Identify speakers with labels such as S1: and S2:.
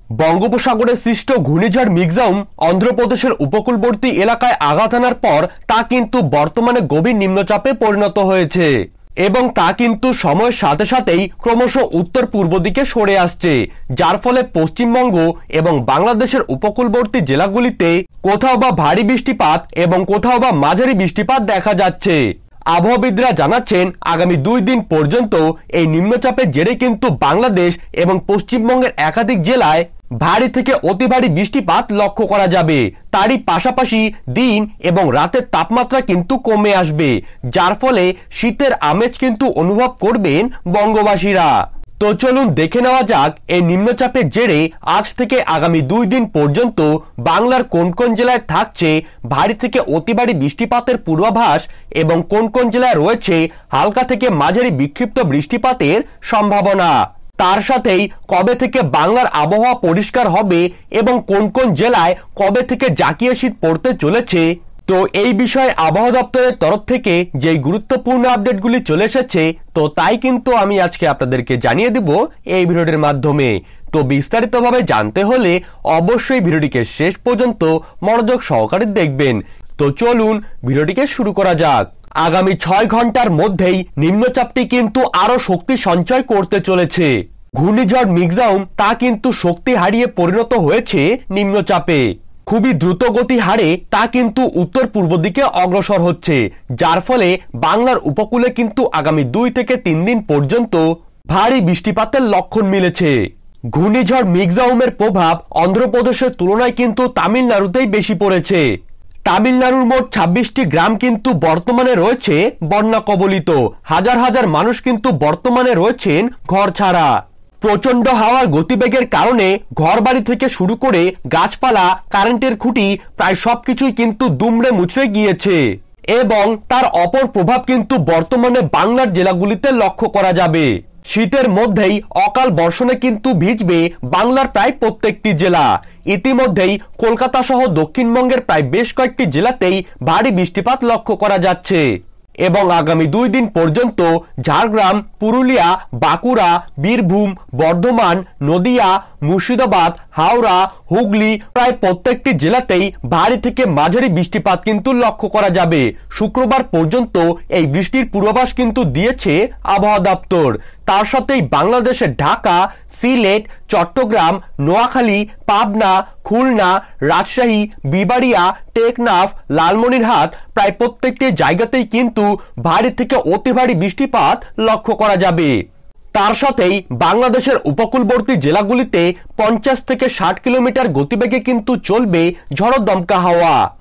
S1: বঙ্গোপসাগরে সৃষ্ট ঘূর্ণিঝড় মিগজাউম অন্ধ্রপ্রদেশের উপকূলবর্তী এলাকায় আঘাত আনার পর তা কিন্তু বর্তমানে গভীর নিম্নচাপে পরিণত হয়েছে এবং তা কিন্তু সময়ের সাথে সাথেই ক্রমশ উত্তর পূর্ব দিকে সরে আসছে, যার ফলে পশ্চিমবঙ্গ এবং বাংলাদেশের উপকূলবর্তী জেলাগুলিতে কোথাও বা ভারী বৃষ্টিপাত এবং কোথাও বা মাঝারি বৃষ্টিপাত দেখা যাচ্ছে। আবহাওয়াবিদরা জানাচ্ছেন আগামী 2 দিন পর্যন্ত এই নিম্নচাপের জেরে কিন্তু বাংলাদেশ এবং পশ্চিমবঙ্গের একাধিক জেলায় ভারী থেকে অতি ভারী বৃষ্টিপাত লক্ষ্য করা যাবে। তারই পাশাপাশি দিন এবং রাতের তাপমাত্রা কিন্তু কমে আসবে, যার ফলে শীতের আমেজ কিন্তু অনুভব করবেন বঙ্গবাসীরা। তো চলুন দেখে নেওয়া যাক এই নিম্নচাপের জেরে আজ থেকে আগামী 2 দিন পর্যন্ত বাংলার কোন কোন জেলায় থাকছে ভারী থেকে অতি ভারী বৃষ্টিপাতের পূর্বাভাস এবং কোন কোন জেলায় রয়েছে হালকা থেকে মাঝারি বিক্ষিপ্ত বৃষ্টিপাতের সম্ভাবনা। তার সাথেই কবে থেকে বাংলার আবহাওয়া পরিষ্কার হবে এবং কোন কোন জেলায় কবে থেকে জাকিয়ে শীত পড়তে চলেছে। তো এই বিষয়ে আবহাওয়া দপ্তরের তরফ থেকে যে গুরুত্বপূর্ণ আপডেটগুলি চলে এসেছে, তো তাই কিন্তু আমি আজকে আপনাদেরকে জানিয়ে দিব এই ভিডিওটির মাধ্যমে। তো বিস্তারিতভাবে জানতে হলে অবশ্যই ভিডিওটিকে শেষ পর্যন্ত মনোযোগ সহকারে দেখবেন। তো চলুন ভিডিওটিকে শুরু করা যাক। আগামী 6 ঘন্টার মধ্যেই নিম্নচাপটি কিন্তু আরো শক্তি সঞ্চয় করতে চলেছে। ঘূর্ণিঝড় মিগজাউম তা কিন্তু শক্তি হারিয়ে পরিণত হয়েছে নিম্নচাপে। খুবই দ্রুত গতি হারে তা কিন্তু উত্তর পূর্ব দিকে অগ্রসর হচ্ছে, যার ফলে বাংলার উপকূলে কিন্তু আগামী 2 থেকে 3 দিন পর্যন্ত ভারী বৃষ্টিপাতের লক্ষণ মিলেছে। ঘূর্ণিঝড় মিগজাউমের প্রভাব অন্ধ্রপ্রদেশের তুলনায় কিন্তু তামিলনাড়ুতেই বেশি পড়েছে। তামিলনাড়ুর মোট 26টি গ্রাম কিন্তু বর্তমানে রয়েছে বন্যা কবলিত। হাজার হাজার মানুষ কিন্তু বর্তমানে রয়েছেন ঘর ছাড়া। প্রচন্ড হাওয়ার গতিবেগের কারণে ঘরবাড়ি থেকে শুরু করে গাছপালা, কারেন্টের খুঁটি প্রায় সবকিছুই কিন্তু দুমড়ে মুচড়ে গিয়েছে এবং তার অপর প্রভাব কিন্তু বর্তমানে বাংলার জেলাগুলিতে লক্ষ্য করা যাবে। শীতের মধ্যেই অকাল বর্ষণে কিন্তু ভিজবে বাংলার প্রায় প্রত্যেকটি জেলা। ইতিমধ্যেই কলকাতা সহ দক্ষিণবঙ্গের প্রায় বেশ কয়েকটি জেলাতেই ভারী বৃষ্টিপাত লক্ষ্য করা যাচ্ছে এবং আগামী 2 দিন পর্যন্ত ঝাড়গ্রাম, পুরুলিয়া, বাঁকুড়া, বীরভূম, বর্ধমান, নদিয়া, মুর্শিদাবাদ, হাওড়া, হুগলি প্রায় প্রত্যেকটি জেলাতেই ভারী থেকে মাঝারি বৃষ্টিপাত কিন্তু লক্ষ্য করা যাবে। শুক্রবার পর্যন্ত এই বৃষ্টির পূর্বাভাস কিন্তু দিয়েছে আবহাওয়া দপ্তর। তার সাথেই বাংলাদেশের ঢাকা, সিলেট, চট্টগ্রাম, নোয়াখালী, পাবনা, খুলনা, রাজশাহী, বিবাড়িয়া, টেকনাফ, লালমনিরহাট প্রায় প্রত্যেকটি জায়গাতেই কিন্তু ভারী থেকে অতি ভারী বৃষ্টিপাত লক্ষ্য করা যাবে। তার সাথেই বাংলাদেশের উপকূলবর্তী জেলাগুলিতে 50 থেকে 60 কিলোমিটার গতিবেগে কিন্তু চলবে ঝড়ো দমকা হাওয়া।